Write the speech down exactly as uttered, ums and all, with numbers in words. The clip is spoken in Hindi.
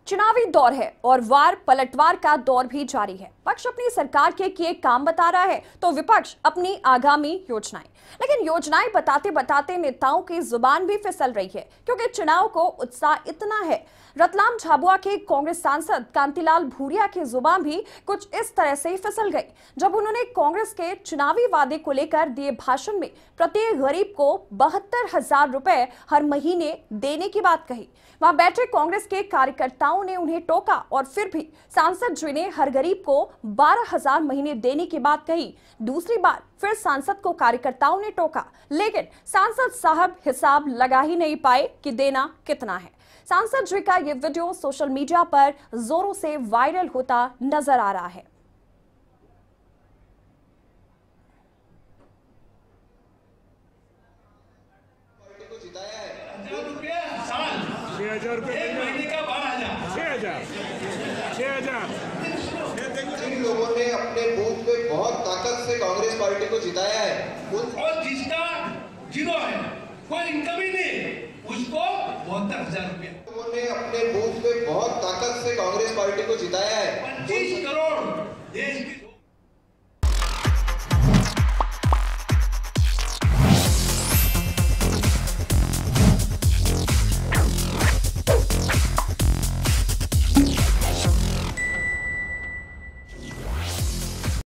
चुनावी दौर है और वार पलटवार का दौर भी जारी है। पक्ष अपनी सरकार के किए काम बता रहा है तो विपक्ष अपनी आगामी योजनाएं। लेकिन योजनाएं बताते बताते नेताओं की जुबान भी फिसल रही है, क्योंकि चुनाव को उत्साह इतना है। रतलाम झाबुआ के कांग्रेस सांसद कांतिलाल भूरिया की जुबान भी कुछ इस तरह से फिसल गई जब उन्होंने कांग्रेस के चुनावी वादे को लेकर दिए भाषण में प्रत्येक गरीब को बहत्तर हजार रुपए हर महीने देने की बात कही। वहां बैठे कांग्रेस के कार्यकर्ताओं ने उन्हें टोका और फिर भी सांसद जी ने हर गरीब को बारह हजार महीने देने की बात कही। दूसरी बार फिर सांसद को कार्यकर्ताओं ने टोका, लेकिन सांसद साहब हिसाब लगा ही नहीं पाए कि देना कितना है। सांसद जी का ये वीडियो सोशल मीडिया पर जोरों से वायरल होता नजर आ रहा है। छह हजार रुपये महीने का बारह हजार छह हजार छह हजार जिन लोगों ने अपने बूथ पे बहुत ताकत से कांग्रेस पार्टी को जिताया है और जिसका जीरो है, कोई इनकम ही नहीं, उसको बहत्तर हजार रुपया। लोगों ने अपने बूथ पे बहुत ताकत से कांग्रेस पार्टी को जिताया है। पच्चीस करोड़ देश की